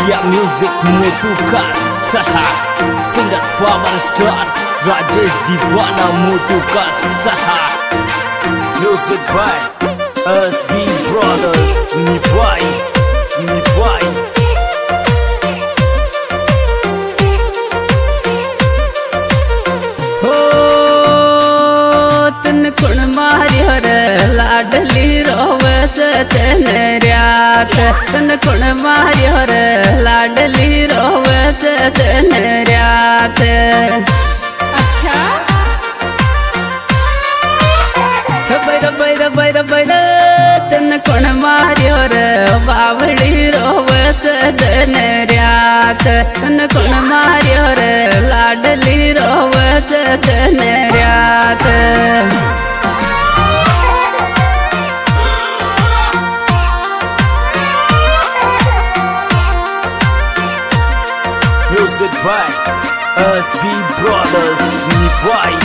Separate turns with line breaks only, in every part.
या म्यूजिक मोटू का सहा सिंगर पावर स्टार राजेश दीवाना मोटू का सहा म्यूजिक बाय एसबी ब्रदर्स निभाई
हो तन कुण मारियो रे लाडली रोवे चनरियात तन कुण मारियो रे लाडली रोवे चनरियात।
अच्छा
बैर बैर बैर बैर तन कुण मारियो रे बावड़ी रोवे चनरियात तन कुण मारियो रे लाडली रोवे चनरियात।
Music by SB Brothers निभाई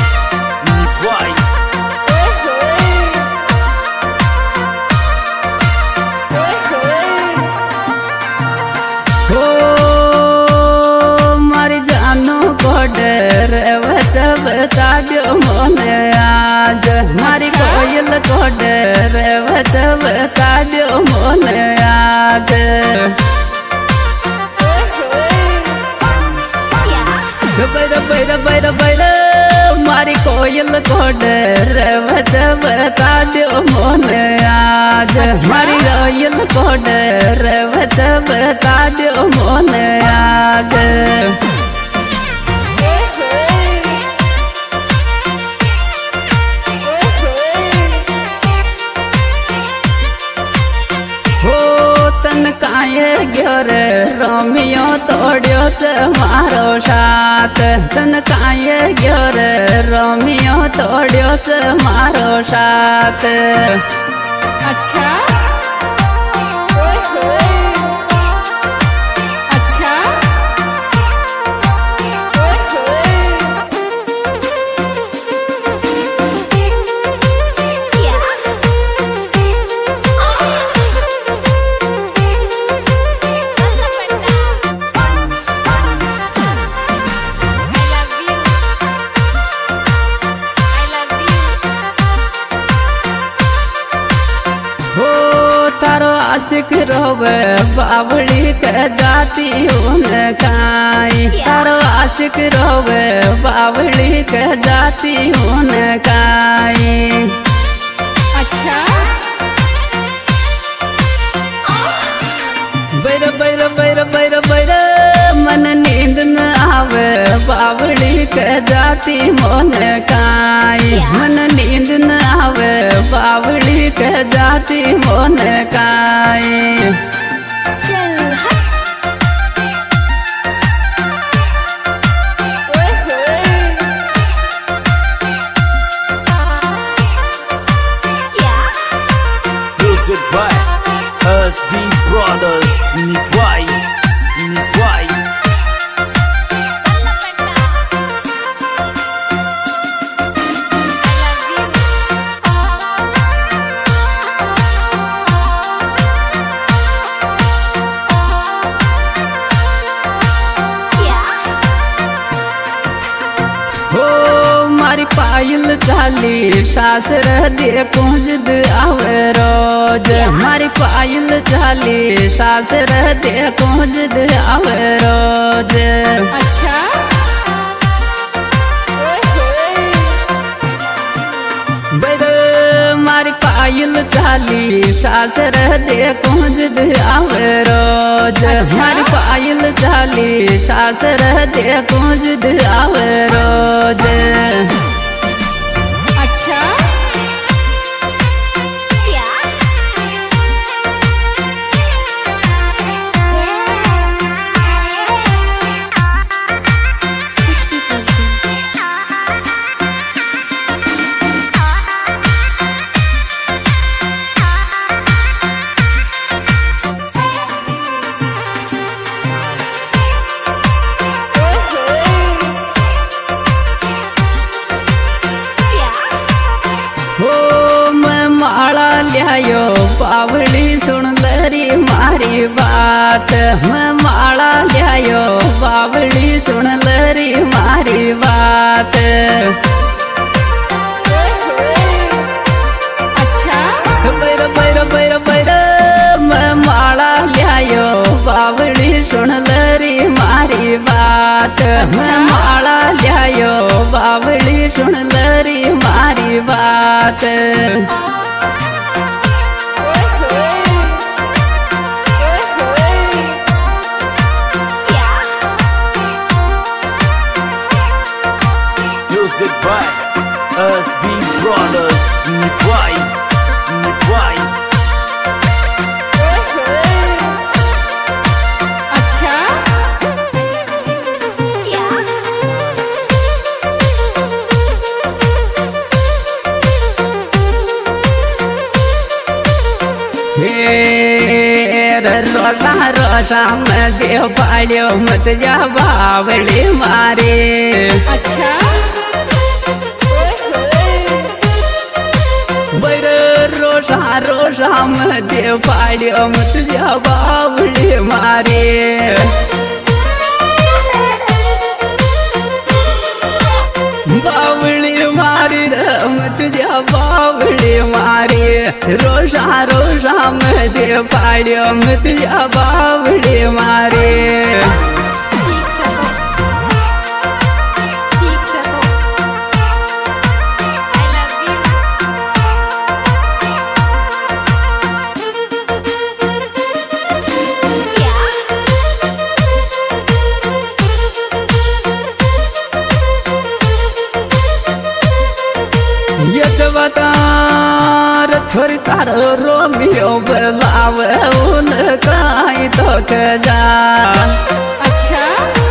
हो मारी जानो को डर बता दो मोने आज मारी कोयल को डर बता दो मोने आज। बैर बैर बैर बैर मारी कोयल को डर बता दो मोने आज मारी कोयल को डर बता दो मोने आज। तन काये ग्योर रोमियो तोड़ियो मारो साथ तन काये ग्योर रोमियो तोड़ियो मारो साथ।
अच्छा अच्छा
तारो आशिक रोवे बावड़ी के जाती उनकाई तारो आशिक रोवे बावड़ी के जाती उनकाई।
अच्छा
बैर बैर बैर बैर बैर मन नींद न आवे बावड़ी के जाती मोन काई मन नींद न आवे बावड़ी के जाती मोन काई।
चल हट ओए होए क्या
Music by SB Brothers निभाई
मारी पायल चाली सासर दे कुंज आवे रोज मारी पायल चाली सासर दे कुंज आवे रोज।
अच्छा ओए होए
बैर मारी पायल चाली सासर दे कुंज आवे रोज मारी पायल चाली सासर दे कुंज आवे रोज।
अच्छा क्या कुछ भी करते ओए होए
हो मैं माला लियायो पावड़ी सुन लरी मार मारी बात मैं माला लियायो बावड़ी सुन लरी मारी बात।
अच्छा
बैर बैर बैर बैर मैं माला लियायो बावड़ी सुन लरी मारी बात। मैं माला लियायो बावड़ी सुन लरी मारी बात।
Music by SB Brothers Nivai.
अच्छा
रोजा रोजा में देव पालियो मत जा बावड़ी मारे।
अच्छा
बैर रोजा रोजा में देव पालियो मत जा बावड़ी मारे। बावड़ी मारी मत जा बावड़ी मारी। रोजा रोजा में देव पालियो मत जा बावड़ी मारे।
ठीक है तो I love you।
यशवतार थोड़ी तारो रोमियो बलाव उन काई तो जा।
अच्छा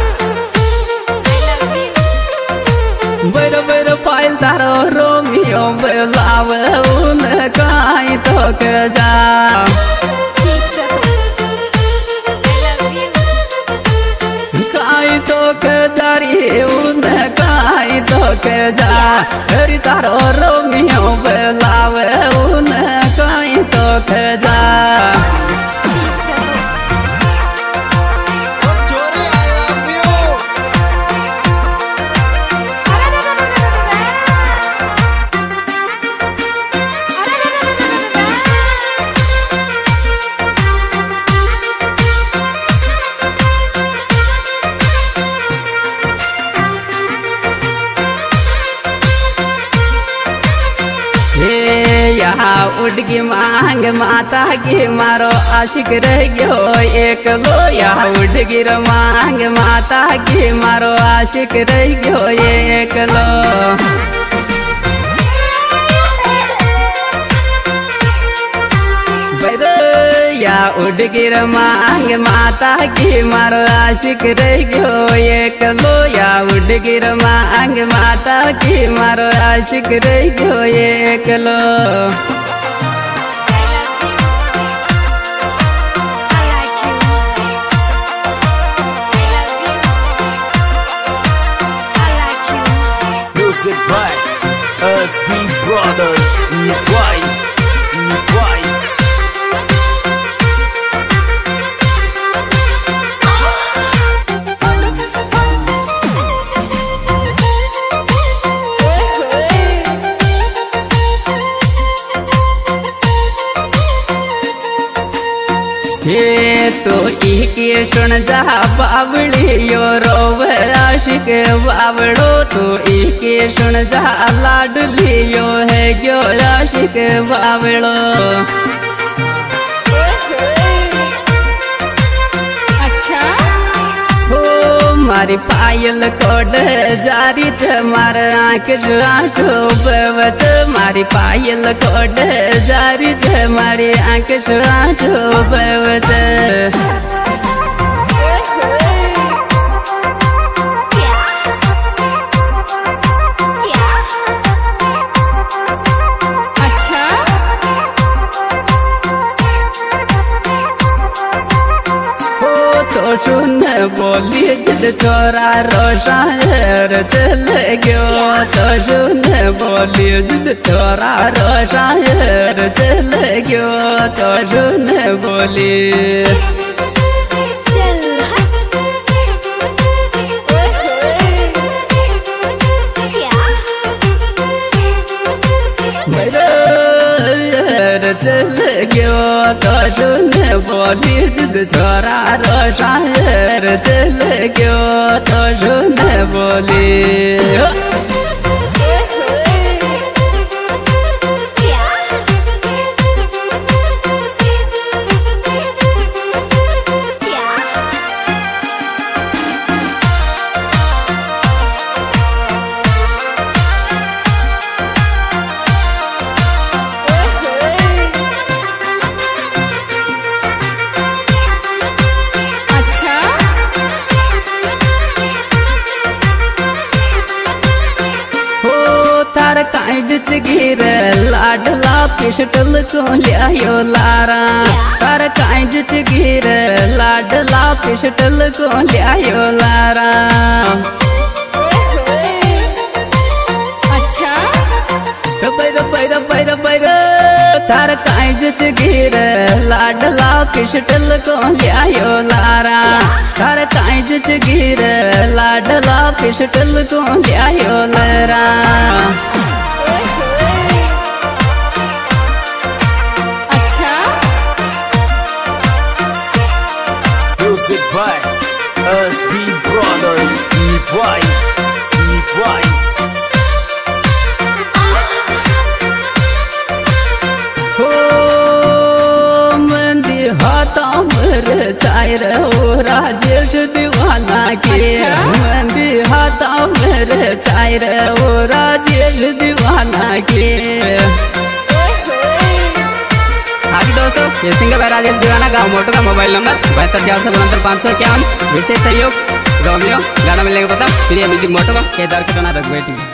I love you।
बैर बैर पायल तारो रोमियो बलाव उन काई तो जा।
ठीक है तो I love you।
काई तो जारी उन काई तो जा। हरी तारो रोमियो बलाव उन काई तो जा। यहाँ उड़गी मांग माता की मारो आशिक रह गयो एक लो। यहाँ उड़गी मांग माता की मारो आशिक रह गयो एक लो। या उड़गी मांग माता की मारो आशिक रह गयो एक लो। या उड़गी मांग माता की मारो आशिक रह गयो एक लो।
Music by SB Brothers Nivai.
ये तो की सुन जा बावड़ी यो रोव आशिक बावड़ो। तो की सुन जा लाडली यो है गयो आशिक बावड़ो।
अच्छा
हो मारी पायल कोड जारी च मार आंख आंखो बवच। मारी पायल कोड जारी च मारी आंख आंखो बवच।
अच्छा
हो तो सुन बोली जिद छोरा रोशायर चल गयो तो सुन बोली जिद छोरा रोशायर चल गयो तो सुन बोली
चल
चल गयो तो सुन बोली जिद छोरा रोशायर चल गयो तो सुन बोली तार कांज गिर लाडला पिस्टल को लियो लारा तार कांज गिर लाडला पिस्टल को लियो लारा
अच्छा
पैर तार कांज गिर लाडला पिस्टल को लियो लारा तार कांज गिर लाडला पिस्टल को लियो लारा
अच्छा
Music by SB Brothers. Nipwai.
हो मंदी हाथा मर चायर हो राजेश दीवाना के मंदी हाथा मर चायर हो राजेश दीवाना के आगे दोस्तों ये सिंगर है राजेश दीवाना गाँव मोटो का मोबाइल नंबर 72 551 विशेष सहयोग गाँव में गाना मिलने का पता फिर ये म्यूजिक मोटो का केदार के तना रख बैठी